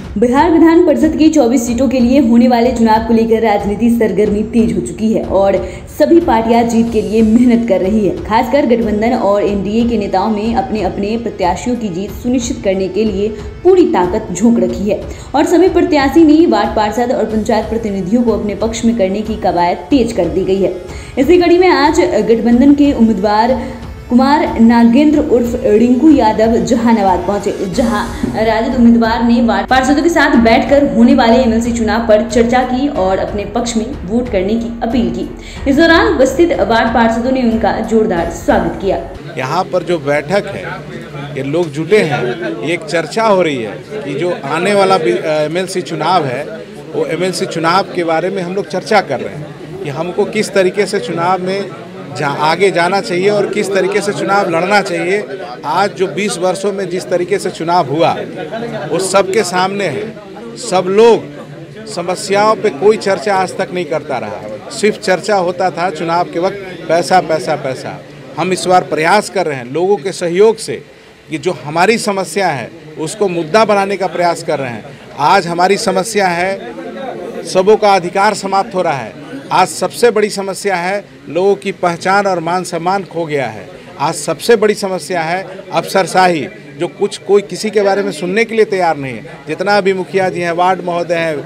बिहार विधान परिषद की 24 सीटों के लिए होने वाले चुनाव को लेकर राजनीति सरगर्मी तेज हो चुकी है और सभी पार्टियां जीत के लिए मेहनत कर रही है। खासकर गठबंधन और एनडीए के नेताओं ने अपने अपने प्रत्याशियों की जीत सुनिश्चित करने के लिए पूरी ताकत झोंक रखी है और सभी प्रत्याशी ने वार्ड पार्षद और पंचायत प्रतिनिधियों को अपने पक्ष में करने की कवायद तेज कर दी गई है। इसी कड़ी में आज गठबंधन के उम्मीदवार कुमार नागेंद्र उर्फ रिंकू यादव जहानाबाद पहुंचे, जहां राजद उम्मीदवार ने वार्ड पार्षदों के साथ बैठकर होने वाले एमएलसी चुनाव पर चर्चा की और अपने पक्ष में वोट करने की अपील की। इस दौरान उपस्थित वार्ड पार्षदों ने उनका जोरदार स्वागत किया। यहाँ पर जो बैठक है, ये लोग जुटे हैं, एक चर्चा हो रही है कि जो आने वाला एमएलसी चुनाव है वो एमएलसी चुनाव के बारे में हम लोग चर्चा कर रहे हैं कि हमको किस तरीके से चुनाव में आगे जाना चाहिए और किस तरीके से चुनाव लड़ना चाहिए। आज जो 20 वर्षों में जिस तरीके से चुनाव हुआ वो सबके सामने है। सब लोग समस्याओं पे कोई चर्चा आज तक नहीं करता रहा, सिर्फ चर्चा होता था चुनाव के वक्त पैसा पैसा पैसा। हम इस बार प्रयास कर रहे हैं लोगों के सहयोग से कि जो हमारी समस्या है उसको मुद्दा बनाने का प्रयास कर रहे हैं। आज हमारी समस्या है सबों का अधिकार समाप्त हो रहा है। आज सबसे बड़ी समस्या है लोगों की पहचान और मान सम्मान खो गया है। आज सबसे बड़ी समस्या है अफसरशाही, जो कोई किसी के बारे में सुनने के लिए तैयार नहीं है। जितना भी मुखिया जी हैं, वार्ड महोदय हैं,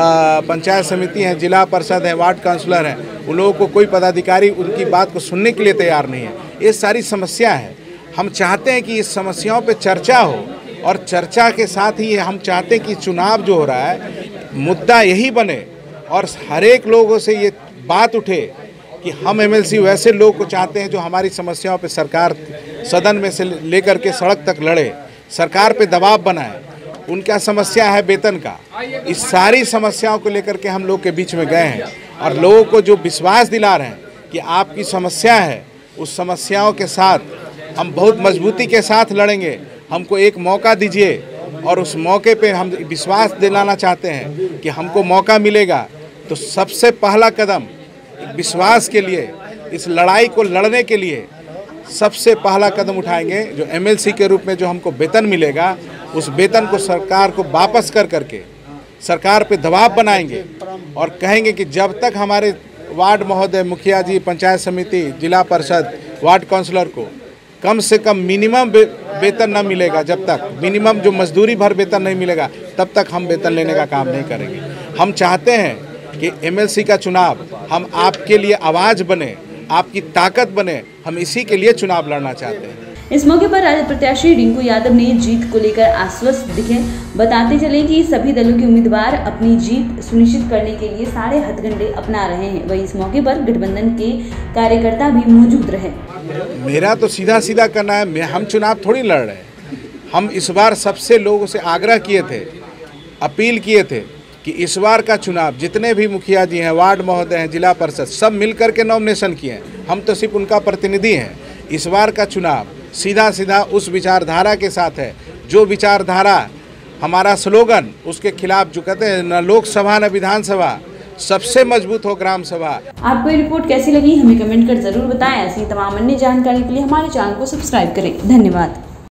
पंचायत समिति हैं, जिला परिषद है, वार्ड काउंसलर हैं, उन लोगों को कोई पदाधिकारी उनकी बात को सुनने के लिए तैयार नहीं है। ये सारी समस्या है। हम चाहते हैं कि इस समस्याओं पर चर्चा हो और चर्चा के साथ ही हम चाहते हैं कि चुनाव जो हो रहा है मुद्दा यही बने और हर एक लोगों से ये बात उठे कि हम एमएलसी वैसे लोग को चाहते हैं जो हमारी समस्याओं पे सरकार सदन में से लेकर के सड़क तक लड़े, सरकार पे दबाव बनाए। उनका समस्या है वेतन का। इस सारी समस्याओं को लेकर के हम लोग के बीच में गए हैं और लोगों को जो विश्वास दिला रहे हैं कि आपकी समस्या है, उस समस्याओं के साथ हम बहुत मजबूती के साथ लड़ेंगे। हमको एक मौका दीजिए और उस मौके पे हम विश्वास दिलाना चाहते हैं कि हमको मौका मिलेगा। तो सबसे पहला कदम विश्वास के लिए, इस लड़ाई को लड़ने के लिए सबसे पहला कदम उठाएंगे। जो एमएलसी के रूप में जो हमको वेतन मिलेगा, उस वेतन को सरकार को वापस कर करके सरकार पे दबाव बनाएंगे और कहेंगे कि जब तक हमारे वार्ड महोदय, मुखिया जी, पंचायत समिति, जिला परिषद, वार्ड काउंसलर को कम से कम मिनिमम वेतन न मिलेगा, जब तक मिनिमम जो मजदूरी भर वेतन नहीं मिलेगा, तब तक हम वेतन लेने का काम नहीं करेंगे। हम चाहते हैं कि एमएलसी का चुनाव हम आपके लिए आवाज़ बने, आपकी ताकत बने। हम इसी के लिए चुनाव लड़ना चाहते हैं। इस मौके पर राजद प्रत्याशी रिंकू यादव ने जीत को लेकर आश्वस्त दिखे। बताते चले कि सभी दलों के उम्मीदवार अपनी जीत सुनिश्चित करने के लिए सारे हथकंडे अपना रहे हैं। वहीं इस मौके पर गठबंधन के कार्यकर्ता भी मौजूद रहे। मेरा तो सीधा सीधा करना है, हम चुनाव थोड़ी लड़ रहे हैं। हम इस बार सबसे लोगों से आग्रह किए थे, अपील किए थे कि इस बार का चुनाव जितने भी मुखिया जी हैं, वार्ड महोदय हैं, जिला परिषद, सब मिलकर के नॉमिनेशन किए हैं। हम तो सिर्फ उनका प्रतिनिधि हैं। इस बार का चुनाव सीधा सीधा उस विचारधारा के साथ है जो विचारधारा हमारा स्लोगन, उसके खिलाफ जो कहते हैं न लोकसभा न विधानसभा, सबसे मजबूत हो ग्राम सभा। आपको ये रिपोर्ट कैसी लगी हमें कमेंट कर जरूर बताएं। ऐसी तमाम अन्य जानकारी के लिए हमारे चैनल को सब्सक्राइब करें। धन्यवाद।